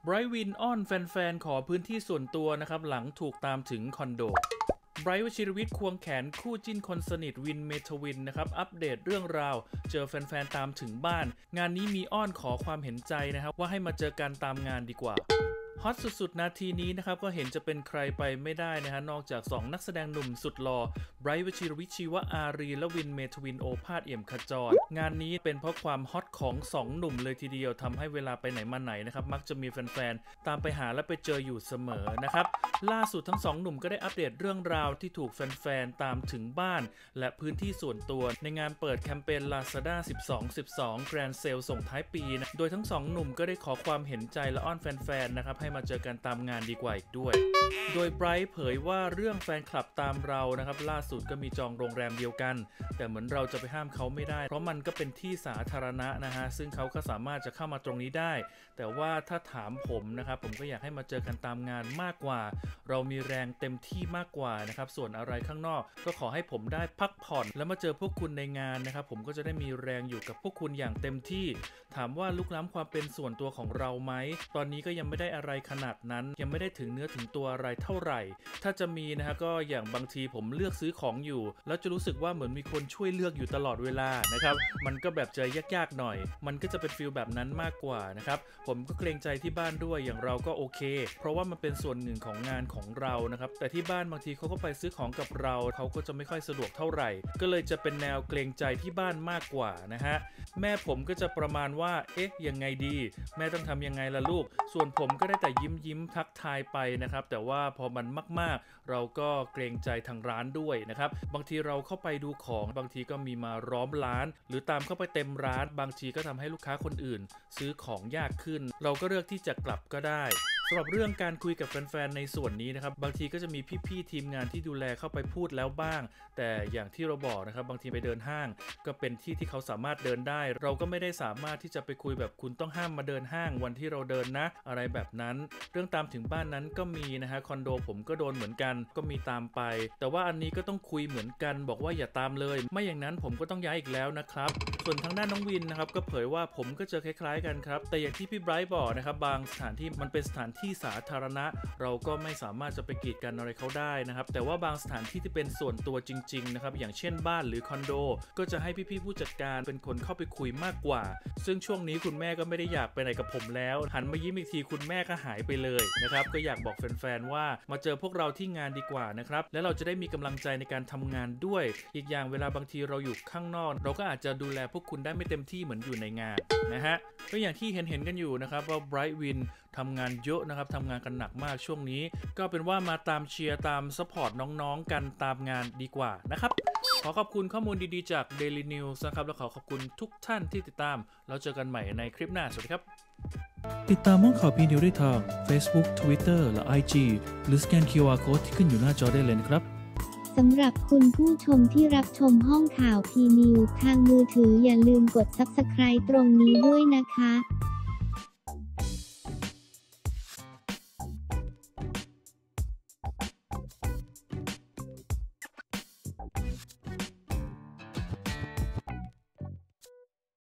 ไบรท์วินอ้อนแฟนๆขอพื้นที่ส่วนตัวนะครับหลังถูกตามถึงคอนโดไบรท์วชิรวิทย์ควงแขนคู่จิ้นคนสนิทวินเมทวินนะครับอัปเดตเรื่องราวเจอแฟนๆตามถึงบ้านงานนี้มีอ้อนขอความเห็นใจนะครับว่าให้มาเจอกันตามงานดีกว่าฮอตสุดๆนาทีนี้นะครับก็เห็นจะเป็นใครไปไม่ได้นะฮะนอกจาก2นักแสดงหนุ่มสุดหล่อไบรท์วชิรวิทย์ชีวอารีและวินเมทวินโอภาสเอี่ยมขจรงานนี้เป็นเพราะความฮอตของ2หนุ่มเลยทีเดียวทำให้เวลาไปไหนมาไหนนะครับมักจะมีแฟนๆตามไปหาและไปเจออยู่เสมอนะครับล่าสุดทั้ง2หนุ่มก็ได้อัปเดตเรื่องราวที่ถูกแฟนๆตามถึงบ้านและพื้นที่ส่วนตัวในงานเปิดแคมเปญ Lazada 12/12 Grand Sale ส่งท้ายปีนะโดยทั้ง2หนุ่มก็ได้ขอความเห็นใจและอ้อนแฟนๆนะครับให้มาเจอกันตามงานดีกว่าอีกด้วยโดยไบรท์เผยว่าเรื่องแฟนคลับตามเรานะครับล่าสุดก็มีจองโรงแรมเดียวกันแต่เหมือนเราจะไปห้ามเขาไม่ได้เพราะมันก็เป็นที่สาธารณะนะฮะซึ่งเขาก็สามารถจะเข้ามาตรงนี้ได้แต่ว่าถ้าถามผมนะครับผมก็อยากให้มาเจอกันตามงานมากกว่าเรามีแรงเต็มที่มากกว่านะครับส่วนอะไรข้างนอกก็ขอให้ผมได้พักผ่อนแล้วมาเจอพวกคุณในงานนะครับผมก็จะได้มีแรงอยู่กับพวกคุณอย่างเต็มที่ถามว่าลุกล้ำความเป็นส่วนตัวของเราไหมตอนนี้ก็ยังไม่ได้อะไรขนาดนั้นยังไม่ได้ถึงเนื้อถึงตัวอะไรเท่าไหร่ถ้าจะมีนะฮะก็อย่างบางทีผมเลือกซื้อของอยู่แล้วจะรู้สึกว่าเหมือนมีคนช่วยเลือกอยู่ตลอดเวลานะครับมันก็แบบจะยากๆหน่อยมันก็จะเป็นฟีลแบบนั้นมากกว่านะครับผมก็เกรงใจที่บ้านด้วยอย่างเราก็โอเคเพราะว่ามันเป็นส่วนหนึ่งของงานของเรานะครับแต่ที่บ้านบางทีเขาก็ไปซื้อของกับเราเขาก็จะไม่ค่อยสะดวกเท่าไหร่ก็เลยจะเป็นแนวเกรงใจที่บ้านมากกว่านะฮะแม่ผมก็จะประมาณว่าเอ๊ะยังไงดีแม่ต้องทำยังไงล่ะลูกส่วนผมก็ได้แต่ยิ้มทักทายไปนะครับแต่ว่าพอมันมากๆเราก็เกรงใจทางร้านด้วยนะครับบางทีเราเข้าไปดูของบางทีก็มีมาล้อมร้านหรือตามเข้าไปเต็มร้านบางทีก็ทำให้ลูกค้าคนอื่นซื้อของยากขึ้นเราก็เลือกที่จะกลับก็ได้สำหรับเรื่องการคุยกับแฟนๆในส่วนนี้นะครับบางทีก็จะมีพี่ๆทีมงานที่ดูแลเข้าไปพูดแล้วบ้างแต่อย่างที่เราบอกนะครับบางทีไปเดินห้างก็เป็นที่ที่เขาสามารถเดินได้เราก็ไม่ได้สามารถที่จะไปคุยแบบคุณต้องห้ามมาเดินห้างวันที่เราเดินนะอะไรแบบนั้นเรื่องตามถึงบ้านนั้นก็มีนะฮะคอนโดผมก็โดนเหมือนกันก็มีตามไปแต่ว่าอันนี้ก็ต้องคุยเหมือนกันบอกว่าอย่าตามเลยไม่อย่างนั้นผมก็ต้องย้ายอีกแล้วนะครับส่วนทางด้านน้องวินนะครับก็เผยว่าผมก็เจอคล้ายๆกันครับแต่อย่างที่พี่ไบรท์บอกนะครับบางสถานที่มันเป็นสถานที่สาธารณะเราก็ไม่สามารถจะไปกีดกันอะไรเขาได้นะครับแต่ว่าบางสถานที่ที่เป็นส่วนตัวจริงๆนะครับอย่างเช่นบ้านหรือคอนโดก็จะให้พี่ๆผู้จัดการเป็นคนเข้าไปคุยมากกว่าซึ่งช่วงนี้คุณแม่ก็ไม่ได้อยากไปไหนกับผมแล้วหันมายิ้มอีกทีคุณแม่ก็หายไปเลยนะครับก็อยากบอกแฟนๆว่ามาเจอพวกเราที่งานดีกว่านะครับแล้วเราจะได้มีกำลังใจในการทำงานด้วยอีกอย่างเวลาบางทีเราอยู่ข้างนอกเราก็อาจจะดูแลพวกคุณได้ไม่เต็มที่เหมือนอยู่ในงานนะฮะก็อย่างที่เห็นกันอยู่นะครับว่าไบรท์วินทำงานเยอะนะครับทำงานกันหนักมากช่วงนี้ก็เป็นว่ามาตามเชียร์ตามซัพพอร์ตน้องๆกันตามงานดีกว่านะครับขอขอบคุณข้อมูลดีๆจาก Daily News นะครับและขอขอบคุณทุกท่านที่ติดตามแล้วเจอกันใหม่ในคลิปหน้าสวัสดีครับติดตามห้องข่าวพีนิวได้ทาง Facebook Twitter และ IG หรือสแกน QR Code ที่ขึ้นอยู่หน้าจอได้เลยนะครับสำหรับคุณผู้ชมที่รับชมห้องข่าวพีนิวทางมือถืออย่าลืมกด Subscribe ตรงนี้ด้วยนะคะ